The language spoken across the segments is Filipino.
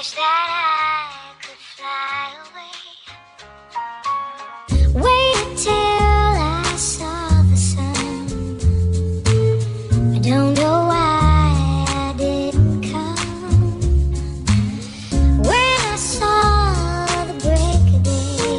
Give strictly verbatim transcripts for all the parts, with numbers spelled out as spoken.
wish that I could fly away. Wait till I saw the sun. I don't know why I didn't come. When I saw the break of day,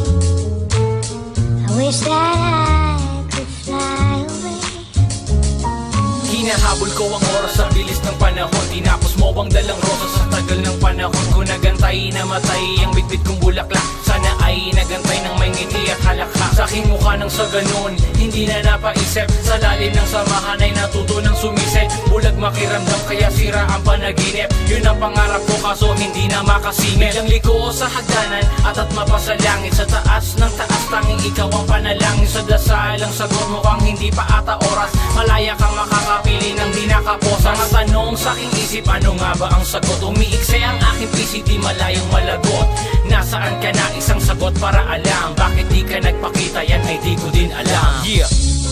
I wish that I could fly away. Hinahabol ko ang oras sa bilis ng panahon. Tinapos mo ang dalang rosas sa tagal ng panahon ko. Nagantay na matay ang bitbit kong bulaklak. Sana ay nagantay ng may ngiti at halakhak. Sa aking mukha nang sa ganun, hindi na napaisip. Sa lalim ng samahan ay natuto ng sumisid. Bulag makiramdam kaya sira ang panaginip. Yun ang pangarap ko kaso hindi na makasingit. Biglang liko sa hagdanan at at mapasalangit. Sa taas ng taas tanging ikaw ang panalangin. Sa dasal ang sagot mo kang hindi pa ata oras. Malaya kang makakapili ng di nakaposa. Mga tanong sa aking isip, ano nga ba ang sagot? Umiikse ang aking P C, di malayong malagot. Nasaan ka na? Isang sagot para alam. Bakit di ka nagpakita? Yan ay di ko din alam. Yeah.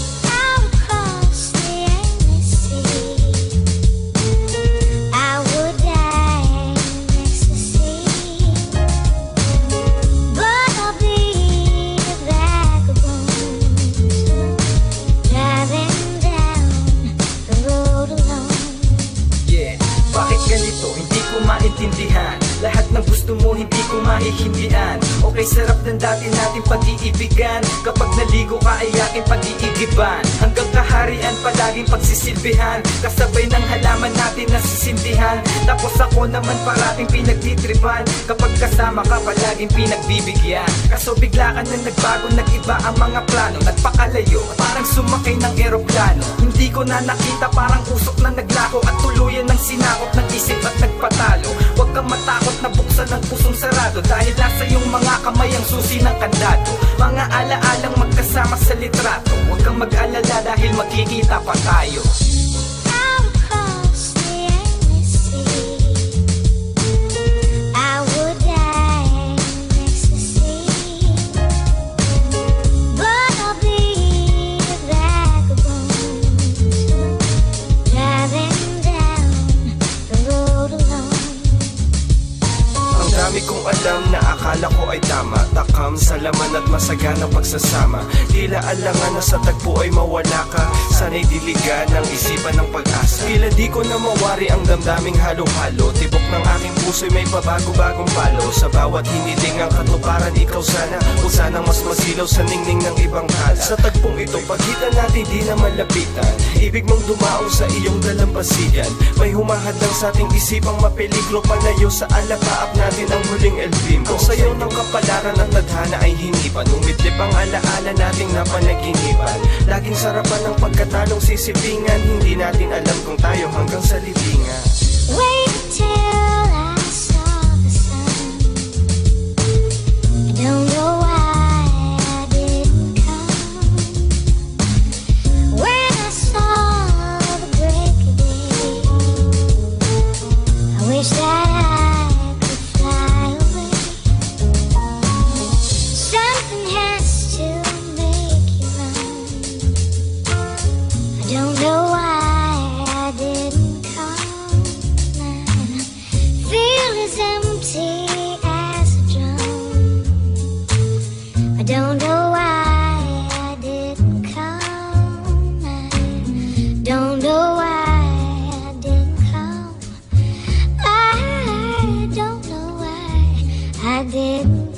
Maintindihan lahat ng gusto mo, hindi ko maihindihan. Okay, sarap ng dati nating pag-iibigan. Kapag naligo ka ay aking pag-iigiban. Hanggang kaharian palaging pagsisilbihan. Kasabay ng halaman natin nasisindihan. Tapos ako naman parating pinagtitripan. Kapag kasama ka palaging pinagbibigyan. Kaso bigla ka na nagbago, nag-iba ang mga plano. Nagpakalayo, parang sumakay ng eroplano. Hindi ko na nakita, parang usok na naglako. At tuluyan ng sinakop ng isip at nagpatalo. Huwag kang matakot na buksan ang pusong sarado. Dahil nasa iyong mga kamay ang susi ng kandado. Mga ala-alang magkasama sa litrato. Huwag kang mag-alala dahil magkikita pa tayo. Dami kong alam na akala ko ay tama. Takam sa laman at masaganang pagsasama. Tila alangan na sa tagpo ay mawala ka. Sana'y diligan ng isipan ng pag-asa. Tila di ko na mawari ang damdaming halo-halo. Tibok ng aking puso'y may pabago-bagong palo. Sa bawat hiniling ang katuparan ikaw sana. Kung sanang mas masilaw sa ningning ng ibang tala. Sa tagpong ito pagitan natin di na malapitan. Ibig mong dumaong sa iyong dalampasigan. May humahadang sa ating isipang mapeligro. Palayo sa alapaap natin ang huling elbim. Ang sayaw ng kapalaran at tadhana ay hinipan. Umidlip ang alaala nating napanaginipan. Laging sarapan ng pagkatalong sisipingan. Hindi natin alam kung tayo hanggang sa libingan. Wait till I saw the sun. I don't know why I didn't come. When I saw the break of day, I wish that don't know why I didn't come. I feel as empty as a drum. I don't know why I didn't come. I don't know why I didn't come. I don't know why I didn't